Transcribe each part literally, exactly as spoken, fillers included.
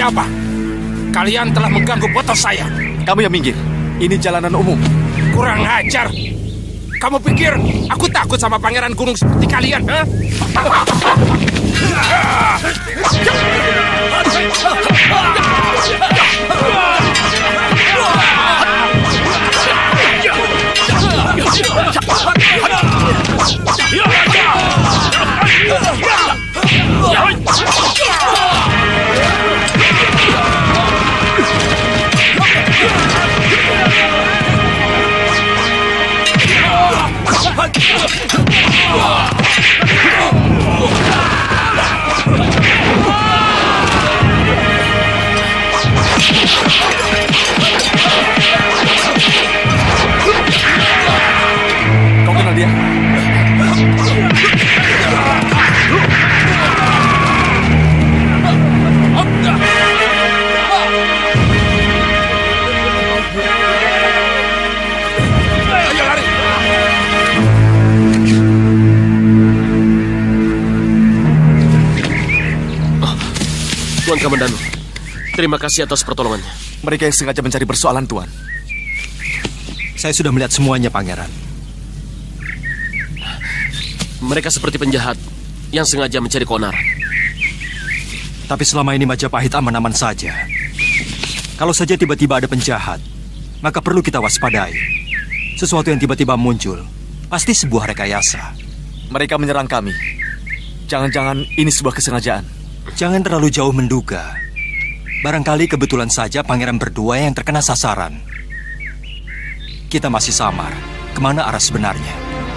apa? Kalian telah mengganggu foto saya. Kamu yang minggir. Ini jalanan umum. Kurang ajar. Kamu pikir aku takut sama pangeran gunung seperti kalian, ha? Kau kenal dia? Ayo lari. Tuan Kamandanu, terima kasih atas pertolongannya. Mereka yang sengaja mencari persoalan, Tuan. Saya sudah melihat semuanya, Pangeran. Mereka seperti penjahat yang sengaja mencari keonaran. Tapi selama ini Majapahit aman-aman saja. Kalau saja tiba-tiba ada penjahat, maka perlu kita waspadai. Sesuatu yang tiba-tiba muncul, pasti sebuah rekayasa. Mereka menyerang kami. Jangan-jangan ini sebuah kesengajaan. Jangan terlalu jauh menduga. Barangkali kebetulan saja pangeran berdua yang terkena sasaran. Kita masih samar. Kemana arah sebenarnya?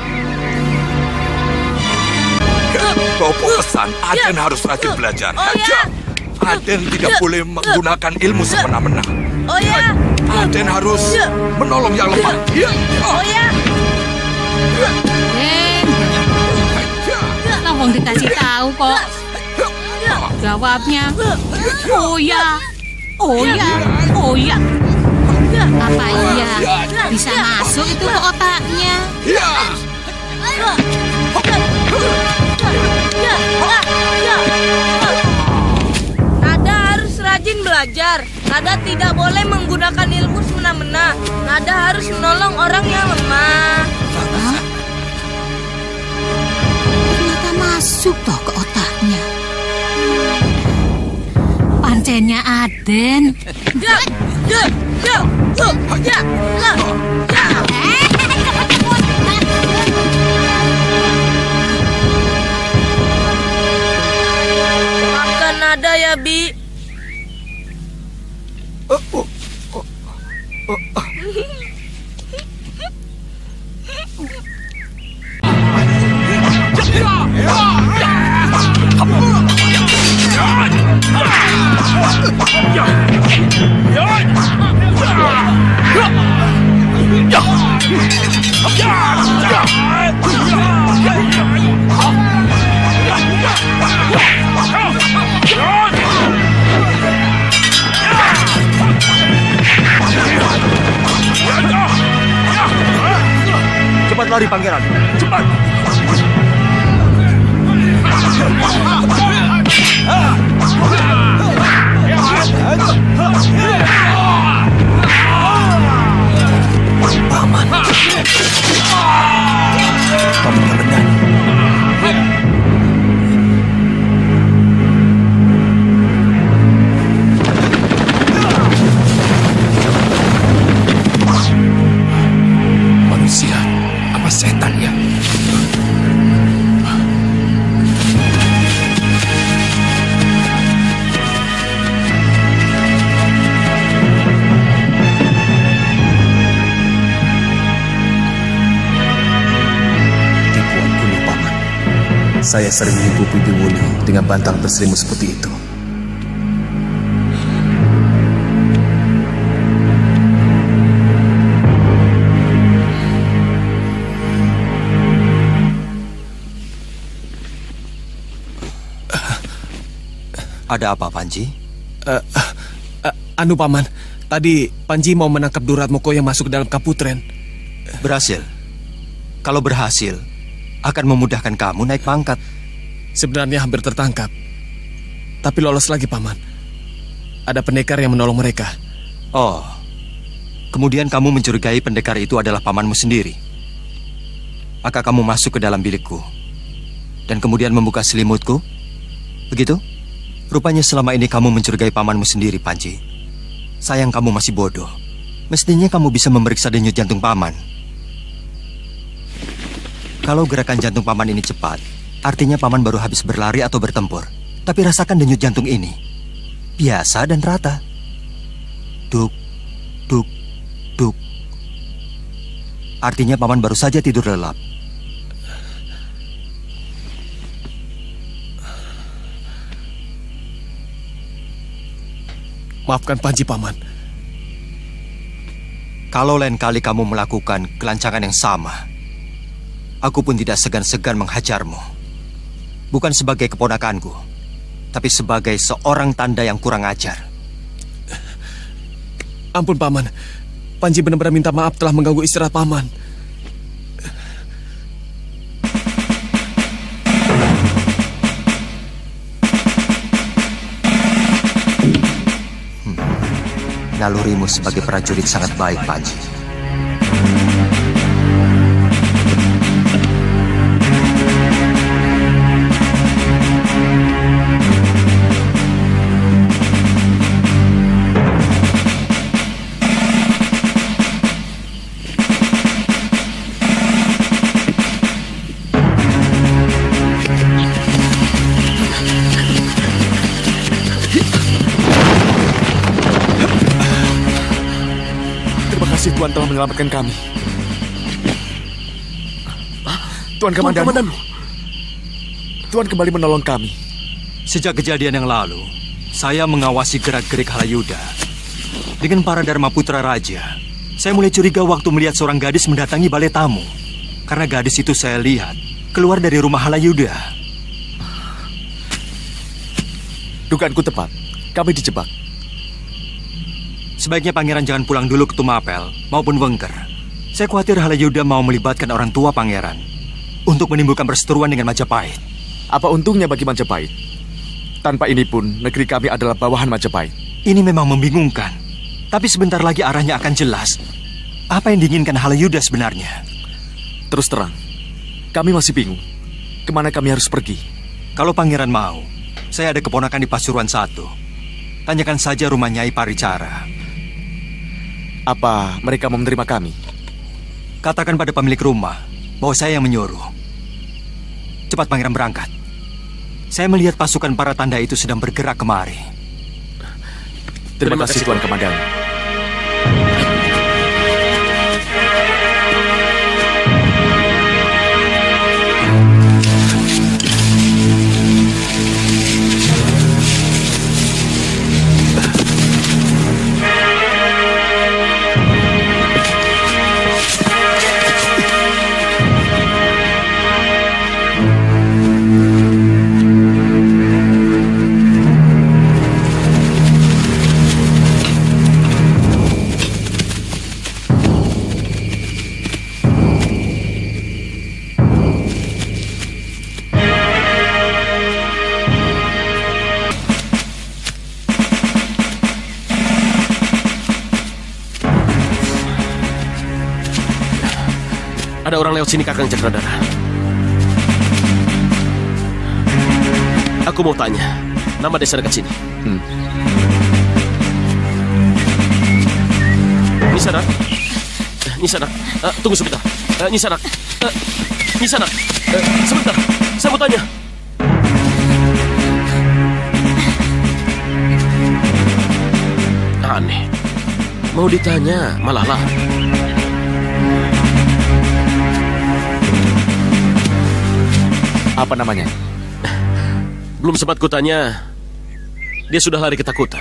Bopo pesan, Aden harus rajin belajar. Oh ya. Aden tidak boleh menggunakan ilmu semena-mena. Oh ya. Aden harus menolong yang lemah. Oh ya. Den, Nawang dikasih tahu kok. Jawabnya, oh ya, oh ya, oh ya. Apa iya bisa masuk itu ke otaknya? Nada harus rajin belajar. Nada tidak boleh menggunakan ilmu semena-mena. Nada harus menolong orang yang lemah. Hah? Ternyata masuk toh ke otaknya. Pancennya Aden. Ya, ya, ya, ya, ya, ya, ya. Maafkan Nada ya, Bi. Cepat lari, Pangeran. Cepat. Paman. Paman benar. Manusia, apa setan ya? Saya sering menipu Bibi Wuli dengan bantal berselimut seperti itu. Ada apa, Panji? Uh, uh, uh, anu Paman, tadi Panji mau menangkap Duratmoko yang masuk dalam Kaputren. Berhasil. Kalau berhasil, akan memudahkan kamu naik pangkat. Sebenarnya hampir tertangkap, tapi lolos lagi, Paman. ada pendekar yang menolong mereka. Oh, kemudian kamu mencurigai pendekar itu adalah pamanmu sendiri. Maka kamu masuk ke dalam bilikku dan kemudian membuka selimutku. Begitu? Rupanya selama ini kamu mencurigai pamanmu sendiri, Panji. Sayang kamu masih bodoh. Mestinya kamu bisa memeriksa denyut jantung paman. Kalau gerakan jantung paman ini cepat, artinya paman baru habis berlari atau bertempur. Tapi rasakan denyut jantung ini. Biasa dan rata. Duk, duk, duk. Artinya paman baru saja tidur lelap. Maafkan Panji, Paman. Kalau lain kali kamu melakukan kelancangan yang sama, aku pun tidak segan-segan menghajarmu. Bukan sebagai keponakanku, tapi sebagai seorang tanda yang kurang ajar. Ampun, Paman. Panji benar-benar minta maaf telah mengganggu istirahat Paman. Hmm. Nalurimu sebagai prajurit sangat baik, Panji. Tuan telah menyelamatkan kami. Tuan Komandan. Tuan, Tuan kembali menolong kami. Sejak kejadian yang lalu, saya mengawasi gerak-gerik Halayuda. Dengan para Dharma Putra Raja, saya mulai curiga waktu melihat seorang gadis mendatangi balai tamu. Karena gadis itu saya lihat keluar dari rumah Halayuda. Dugaanku tepat. Kami dijebak. Sebaiknya pangeran jangan pulang dulu ke Tumapel maupun Wengker. Saya khawatir Halayuda mau melibatkan orang tua pangeran untuk menimbulkan perseteruan dengan Majapahit. Apa untungnya bagi Majapahit? Tanpa ini pun negeri kami adalah bawahan Majapahit. Ini memang membingungkan. Tapi sebentar lagi arahnya akan jelas. Apa yang diinginkan Halayuda sebenarnya? Terus terang, kami masih bingung. Kemana kami harus pergi? Kalau pangeran mau, saya ada keponakan di Pasuruan satu. Tanyakan saja rumah Nyai Paricara. Apa mereka mau menerima kami? Katakan pada pemilik rumah bahwa saya yang menyuruh. Cepat pangeran berangkat. Saya melihat pasukan para tanda itu sedang bergerak kemari. Terima, Terima kasih, Tuan Komandan. Ada orang lewat sini, Kakang Cakradara. Aku mau tanya, nama desa dekat sini. Hmm. Nisanak, Nisanak, uh, tunggu sebentar. Uh, Nisanak, uh, Nisanak, uh, sebentar. Saya mau tanya. Aneh, mau ditanya malah lah. Apa namanya? Belum sempat kutanya, dia sudah lari ketakutan.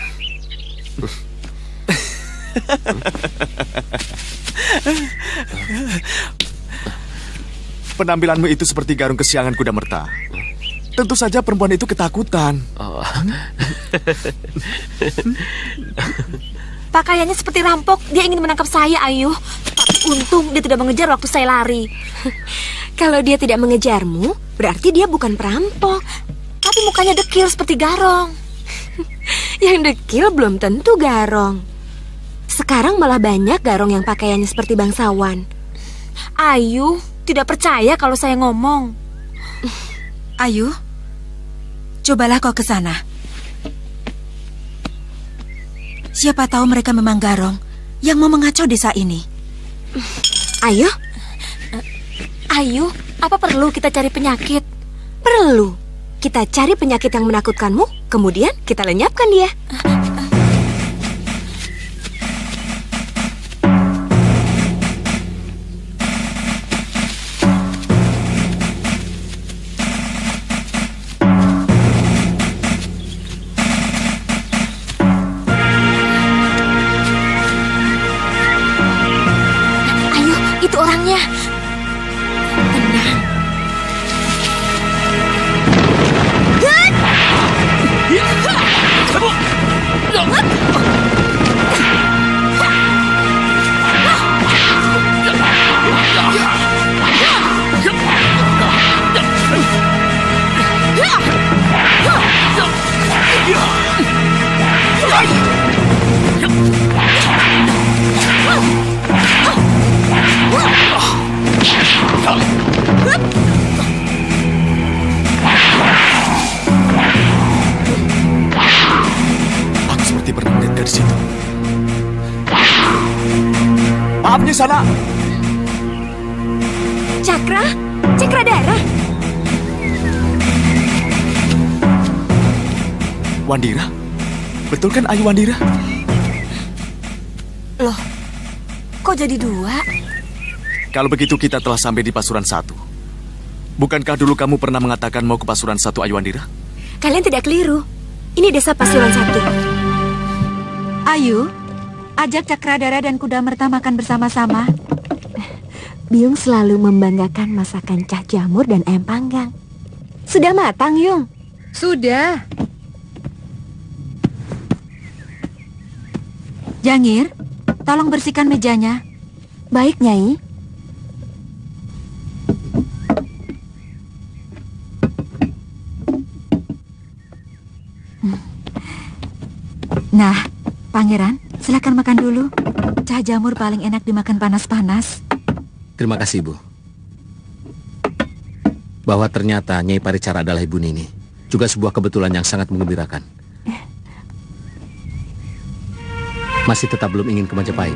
Penampilanmu itu seperti garung kesiangan kuda merta. Tentu saja perempuan itu ketakutan. Oh. Pakaiannya seperti rampok. Dia ingin menangkap saya, Ayu. Tapi untung dia tidak mengejar waktu saya lari. Kalau dia tidak mengejarmu, berarti dia bukan perampok. Tapi mukanya dekil seperti garong. Yang dekil belum tentu garong. Sekarang malah banyak garong yang pakaiannya seperti bangsawan. Ayu tidak percaya kalau saya ngomong. Ayu, cobalah kau ke sana. Siapa tahu mereka memang garong yang mau mengacau desa ini. Ayu, Ayu, apa perlu kita cari penyakit? Perlu. Kita cari penyakit yang menakutkanmu, kemudian kita lenyapkan dia. Ayo, itu orangnya. Tenang. Aku seperti pernah melihat gadis itu. Maaf, Nyisana. Cakra? Cakradara? Wandira? Betul kan Ayu Wandira? Loh, kok jadi dua? Kalau begitu kita telah sampai di Pasuruan satu. Bukankah dulu kamu pernah mengatakan mau ke Pasuruan satu, Ayu Wandira? Kalian tidak keliru. Ini desa Pasuruan satu. Ayu, ajak Cakradara dan Kudamerta makan bersama-sama. Biung selalu membanggakan masakan Cah Jamur dan ayam panggang. Sudah matang, Yung? Sudah. Jangir, tolong bersihkan mejanya. Baik, Nyai. Nah, Pangeran, silakan makan dulu. Cah Jamur paling enak dimakan panas-panas. Terima kasih, Bu. Bahwa ternyata Nyai Paricara adalah Ibu Nini juga sebuah kebetulan yang sangat menggembirakan. Masih tetap belum ingin ke Majapahit?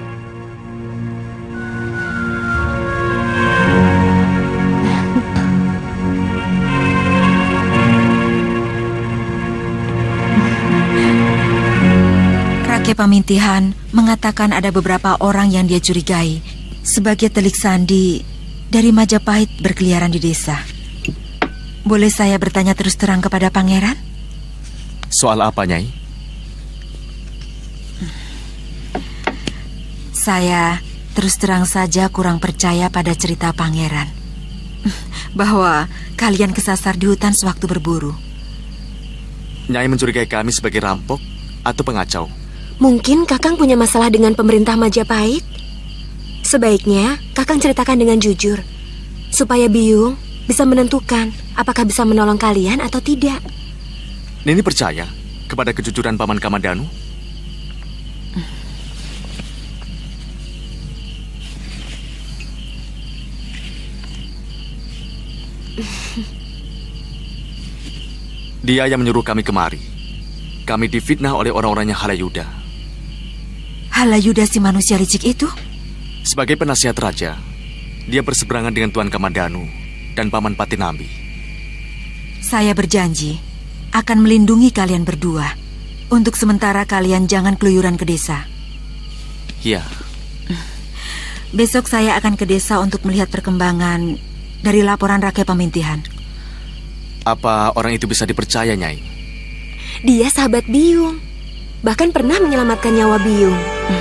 Rake Pamintihan mengatakan ada beberapa orang yang dia curigai sebagai telik sandi dari Majapahit berkeliaran di desa. Boleh saya bertanya terus terang kepada Pangeran? Soal apa, Nyai? Saya terus terang saja kurang percaya pada cerita Pangeran bahwa kalian kesasar di hutan sewaktu berburu. Nyai mencurigai kami sebagai rampok atau pengacau? Mungkin Kakang punya masalah dengan pemerintah Majapahit. Sebaiknya Kakang ceritakan dengan jujur, supaya Biung bisa menentukan apakah bisa menolong kalian atau tidak. Nini percaya kepada kejujuran Paman Kamandanu? Dia yang menyuruh kami kemari. Kami difitnah oleh orang-orangnya Halayuda. Halayuda si manusia licik itu? Sebagai penasihat raja, dia berseberangan dengan Tuan Kamandanu dan Paman Patinambi. Saya berjanji akan melindungi kalian berdua. Untuk sementara kalian jangan keluyuran ke desa. Iya. Besok saya akan ke desa untuk melihat perkembangan dari laporan Rake Pamintihan. Apa orang itu bisa dipercaya, Nyai? Dia sahabat Biung. Bahkan pernah menyelamatkan nyawa Biung.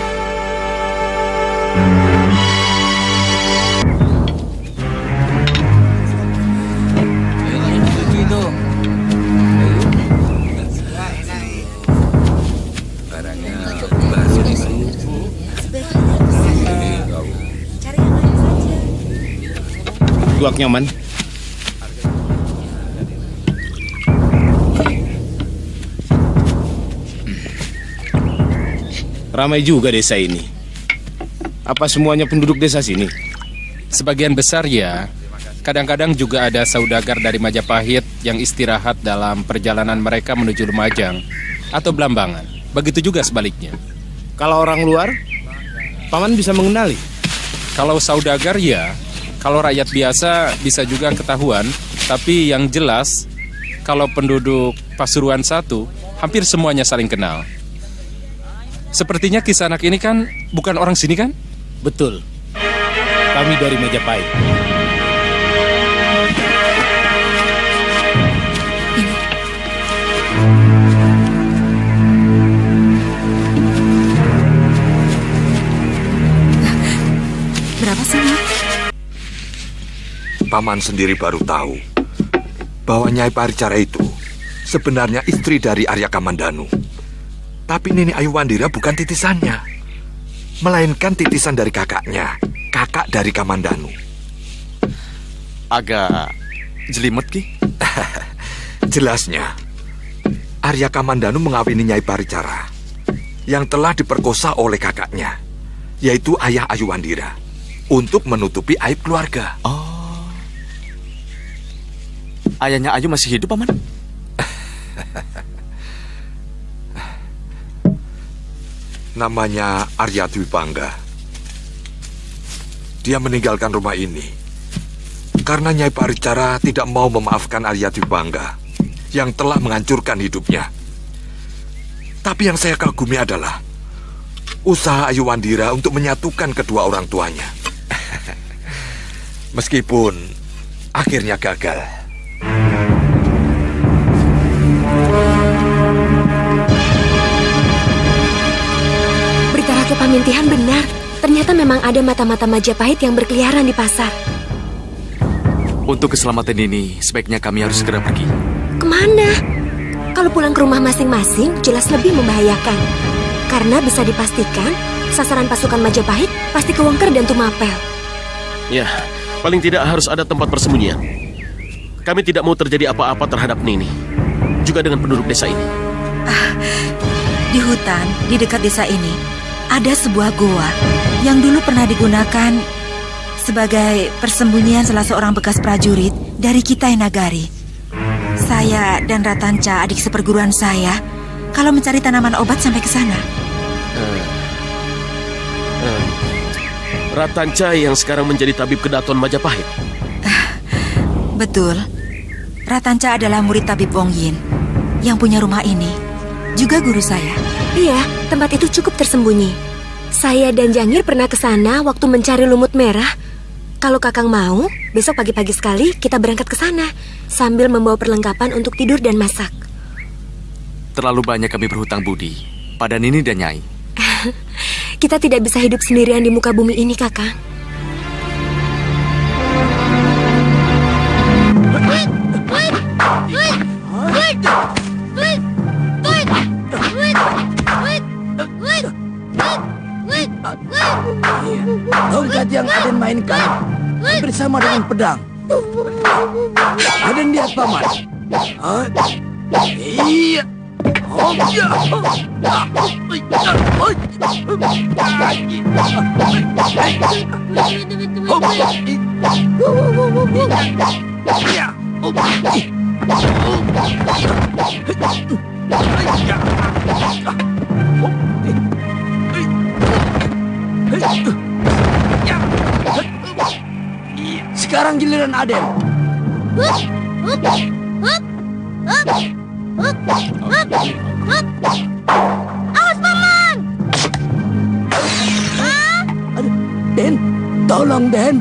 Luak nyaman. Ramai juga desa ini. Apa semuanya penduduk desa sini? Sebagian besar ya. Kadang-kadang juga ada saudagar dari Majapahit yang istirahat dalam perjalanan mereka menuju Lumajang atau Blambangan. Begitu juga sebaliknya. Kalau orang luar, Paman bisa mengenali? Kalau saudagar ya. Kalau rakyat biasa bisa juga ketahuan. Tapi yang jelas, kalau penduduk Pasuruan satu, hampir semuanya saling kenal. Sepertinya Kisanak ini kan bukan orang sini kan? Betul. Kami dari Majapahit. Berapa sih, Mak? Paman sendiri baru tahu bahwa Nyai Paricara itu sebenarnya istri dari Arya Kamandanu. Tapi Nini Ayuwandira bukan titisannya, melainkan titisan dari kakaknya, kakak dari Kamandanu. Agak jelimet, Ki. Jelasnya, Arya Kamandanu mengawini Nyai Paricara yang telah diperkosa oleh kakaknya, yaitu ayah Ayuwandira, untuk menutupi aib keluarga. Oh. Ayahnya Ayu masih hidup, Paman? Namanya Arya Dwipangga. Dia meninggalkan rumah ini karena Nyai Paricara tidak mau memaafkan Arya Dwipangga yang telah menghancurkan hidupnya. Tapi yang saya kagumi adalah usaha Ayuwandira untuk menyatukan kedua orang tuanya. Meskipun akhirnya gagal. Berita Ratu Pamintihan benar. Ternyata memang ada mata-mata Majapahit yang berkeliaran di pasar. Untuk keselamatan ini, sebaiknya kami harus segera pergi. Kemana? Kalau pulang ke rumah masing-masing, jelas lebih membahayakan. Karena bisa dipastikan, sasaran pasukan Majapahit pasti ke Wengker dan Tumapel. Ya, paling tidak harus ada tempat persembunyian. Kami tidak mau terjadi apa-apa terhadap Nini, juga dengan penduduk desa ini. Ah, di hutan, di dekat desa ini, ada sebuah goa yang dulu pernah digunakan sebagai persembunyian salah seorang bekas prajurit dari Kitai Nagari. Saya dan Ratanca, adik seperguruan saya, kalau mencari tanaman obat sampai ke sana. Uh, uh, Ratanca yang sekarang menjadi tabib Kedaton Majapahit. Uh, betul. Ratanca adalah murid tabib Wong Yin yang punya rumah ini, juga guru saya. Iya, tempat itu cukup tersembunyi. Saya dan Jangir pernah ke sana waktu mencari lumut merah. Kalau Kakang mau, besok pagi-pagi sekali kita berangkat ke sana sambil membawa perlengkapan untuk tidur dan masak. Terlalu banyak kami berhutang budi pada Nini dan Nyai. Kita tidak bisa hidup sendirian di muka bumi ini, Kakang. Tongkat yang Aden mainkan bersama dengan pedang. Aden lihat, Paman. Iya. Oh ya. Sekarang giliran Aden. Awas, Paman! Aduh, Den, tolong, Den.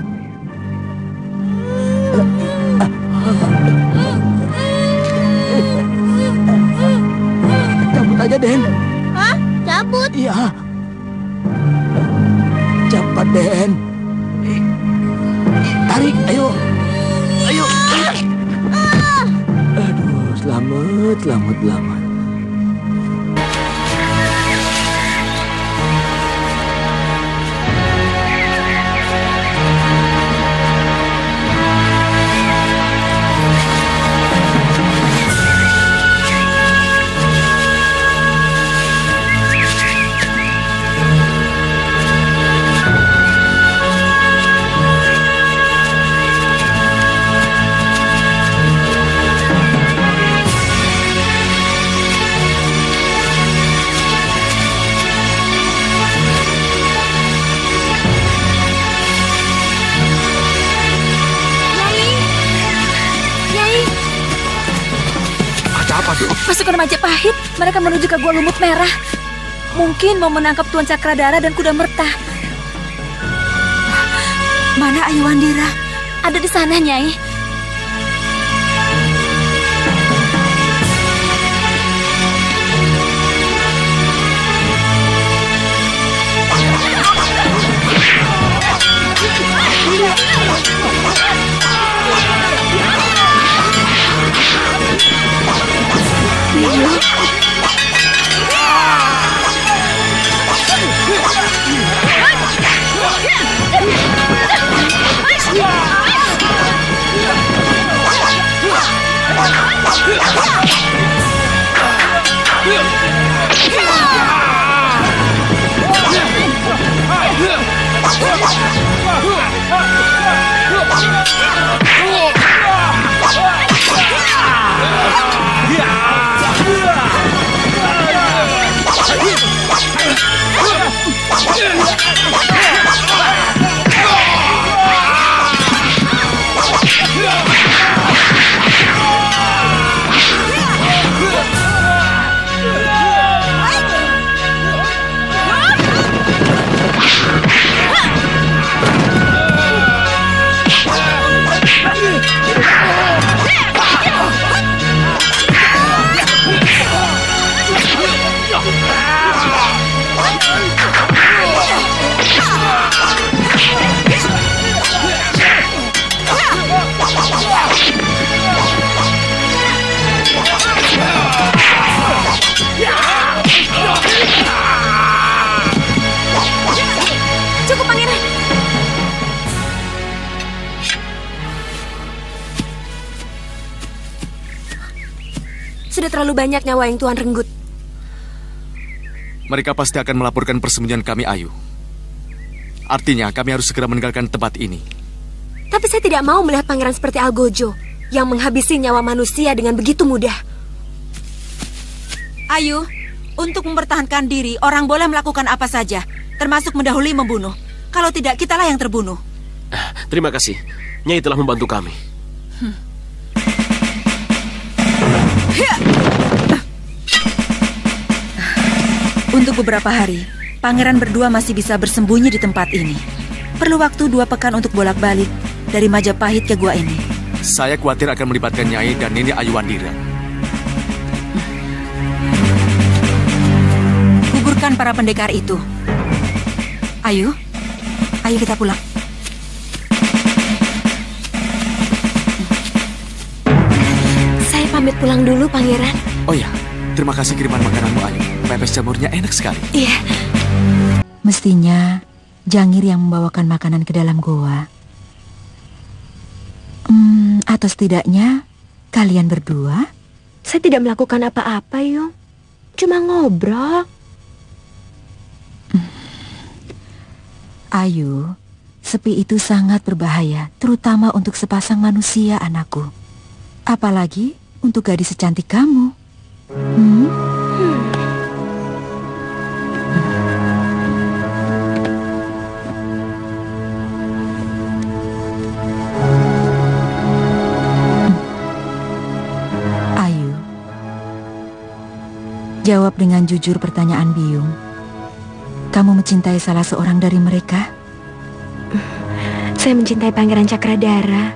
Cabut aja, Den. Hah? Cabut? Iya. Cepat, Den. Tarik, ayo. Ayo. Aduh, selamat, selamat, selamat. Waduh. Pasukan Majapahit, mereka menuju ke Gua Lumut Merah. Mungkin mau menangkap Tuan Cakradara dan Kuda Merta. Mana Ayu Wandira? Ada di sana, Nyai. Sudah terlalu banyak nyawa yang Tuan renggut. Mereka pasti akan melaporkan persembunyian kami, Ayu. Artinya kami harus segera meninggalkan tempat ini. Tapi saya tidak mau melihat pangeran seperti Algojo yang menghabisi nyawa manusia dengan begitu mudah. Ayu, untuk mempertahankan diri, orang boleh melakukan apa saja, termasuk mendahului membunuh. Kalau tidak, kitalah yang terbunuh. Terima kasih. Nyai telah membantu kami. Hmm. Untuk beberapa hari, pangeran berdua masih bisa bersembunyi di tempat ini. Perlu waktu dua pekan untuk bolak-balik dari Majapahit ke gua ini. Saya khawatir akan melibatkan Nyai dan Nini Ayu Wandira. Gugurkan para pendekar itu. Ayo, ayo kita pulang. Saya pamit pulang dulu, Pangeran. Oh ya, terima kasih kiriman makananmu, Ayu. Pepes jamurnya enak sekali. Iya. Mestinya Jangir yang membawakan makanan ke dalam goa. Hmm, atau setidaknya kalian berdua? Saya tidak melakukan apa-apa, Yung. Cuma ngobrol. Hmm. Ayu, sepi itu sangat berbahaya, terutama untuk sepasang manusia, anakku. Apalagi untuk gadis secantik kamu. Hmm? Hmm. Ayu, jawab dengan jujur pertanyaan Biyung. Kamu mencintai salah seorang dari mereka? Saya mencintai Pangeran Cakradara.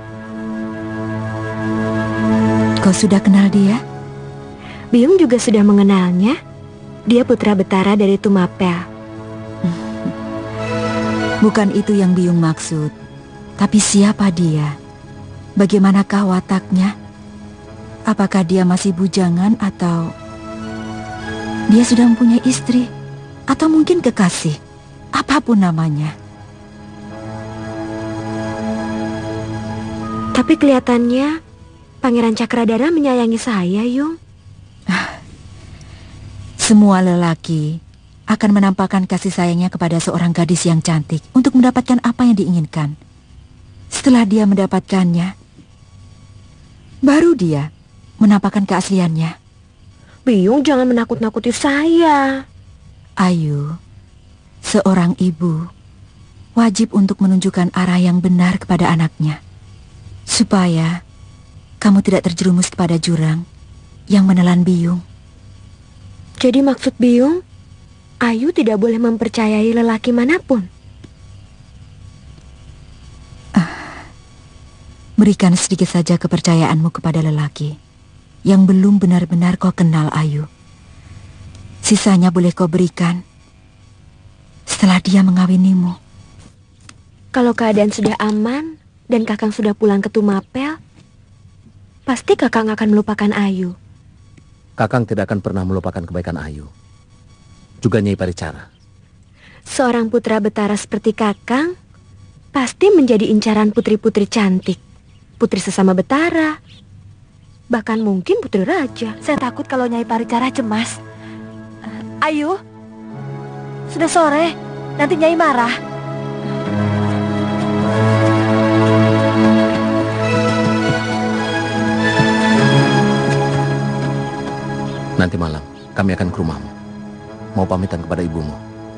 Kau sudah kenal dia? Biyung juga sudah mengenalnya. Dia putra Betara dari Tumapel. Bukan itu yang Biyung maksud. Tapi siapa dia? Bagaimanakah wataknya? Apakah dia masih bujangan atau dia sudah mempunyai istri? Atau mungkin kekasih? Apapun namanya. Tapi kelihatannya Pangeran Cakradara menyayangi saya, Yung. Semua lelaki akan menampakkan kasih sayangnya kepada seorang gadis yang cantik untuk mendapatkan apa yang diinginkan. Setelah dia mendapatkannya, baru dia menampakkan keasliannya. Biyung, jangan menakut-nakuti saya. Ayu, seorang ibu wajib untuk menunjukkan arah yang benar kepada anaknya, supaya kamu tidak terjerumus kepada jurang yang menelan Biyung. Jadi maksud Biyung, Ayu tidak boleh mempercayai lelaki manapun? Berikan sedikit saja kepercayaanmu kepada lelaki yang belum benar-benar kau kenal, Ayu. Sisanya boleh kau berikan setelah dia mengawinimu. Kalau keadaan sudah aman dan Kakang sudah pulang ke Tumapel, pasti Kakang akan melupakan Ayu. Kakang tidak akan pernah melupakan kebaikan Ayu. Juga Nyai Paricara. Seorang putra Betara seperti Kakang pasti menjadi incaran putri-putri cantik. Putri sesama Betara, bahkan mungkin putri raja. Saya takut kalau Nyai Paricara cemas. Ayu, sudah sore, nanti Nyai marah. Nanti malam kami akan ke rumahmu. Mau pamitan kepada ibumu.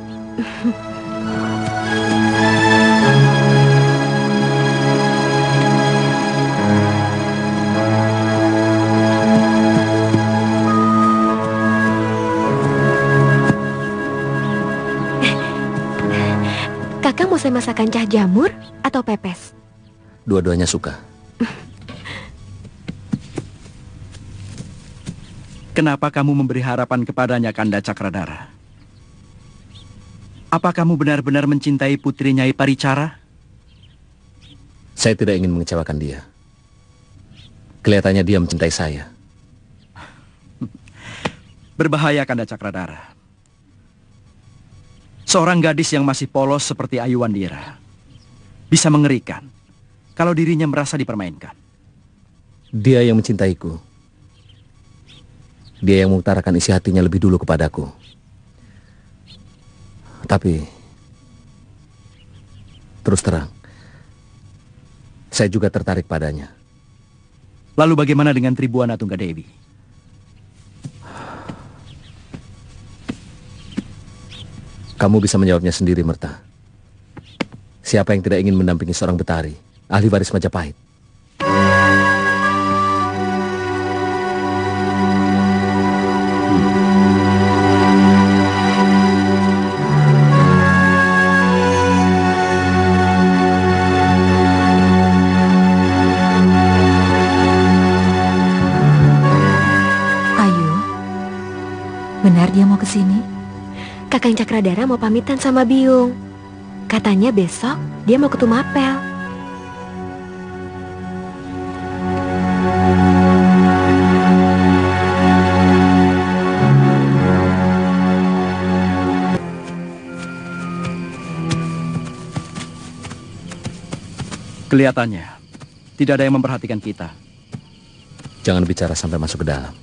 Kakang mau saya masakan cah jamur atau pepes? Dua-duanya suka. Kenapa kamu memberi harapan kepadanya, Kanda Cakradara? Apa kamu benar-benar mencintai putri Nyai Paricara? Saya tidak ingin mengecewakan dia. Kelihatannya dia mencintai saya. Berbahaya, Kanda Cakradara. Seorang gadis yang masih polos seperti Ayu Wandira bisa mengerikan kalau dirinya merasa dipermainkan. Dia yang mencintaiku. Dia yang mengutarakan isi hatinya lebih dulu kepadaku. Tapi terus terang, saya juga tertarik padanya. Lalu bagaimana dengan Tribuana Tunggadewi? Kamu bisa menjawabnya sendiri, Merta. Siapa yang tidak ingin mendampingi seorang Betari, ahli waris Majapahit? Ayu, benar dia mau ke sini? Kakang Cakradara mau pamitan sama Biyung. Katanya besok dia mau ke Tumapel. Kelihatannya tidak ada yang memperhatikan kita. Jangan bicara sampai masuk ke dalam.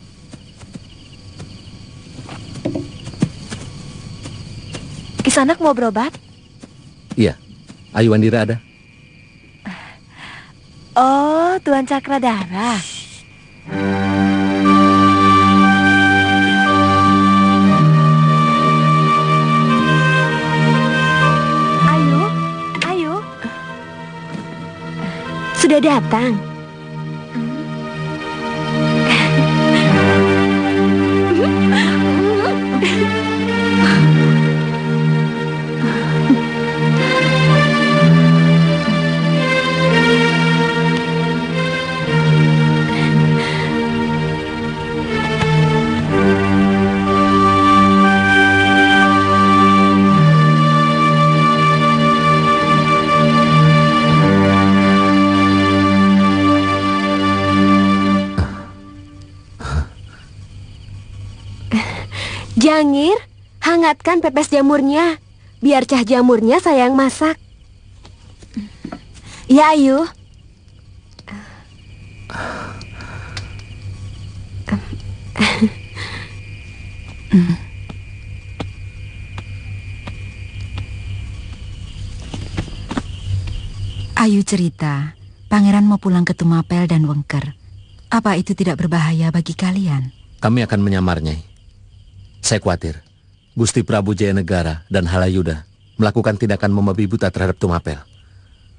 Kisanak mau berobat? Iya. Ayu Wandira ada? Oh, Tuan Cakradara. Ayu, Ayu. Sudah datang. Jangir, hangatkan pepes jamurnya. Biar cah jamurnya saya yang masak. Ya, Ayu. Ayu cerita, pangeran mau pulang ke Tumapel dan Wengker. Apa itu tidak berbahaya bagi kalian? Kami akan menyamarnya. Saya khawatir Gusti Prabu Jayanegara dan Halayuda melakukan tindakan membabi buta terhadap Tumapel.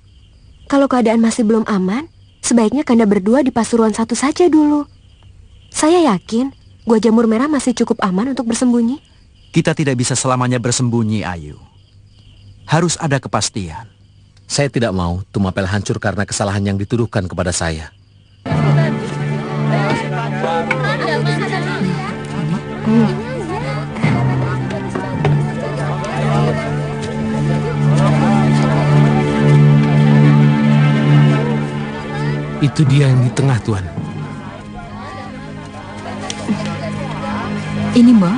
Kalau keadaan masih belum aman, sebaiknya Kanda berdua di Pasuruan satu saja dulu. Saya yakin Gua Jamur Merah masih cukup aman untuk bersembunyi. Kita tidak bisa selamanya bersembunyi, Ayu. Harus ada kepastian. Saya tidak mau Tumapel hancur karena kesalahan yang dituduhkan kepada saya. Hmm. Itu dia yang di tengah, Tuan. Ini, Mbak.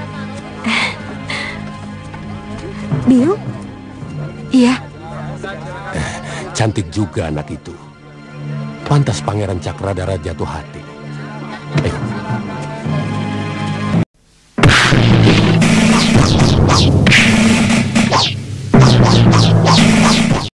Biung? Iya. Cantik juga anak itu. Pantas Pangeran Cakradara jatuh hati. Ayo.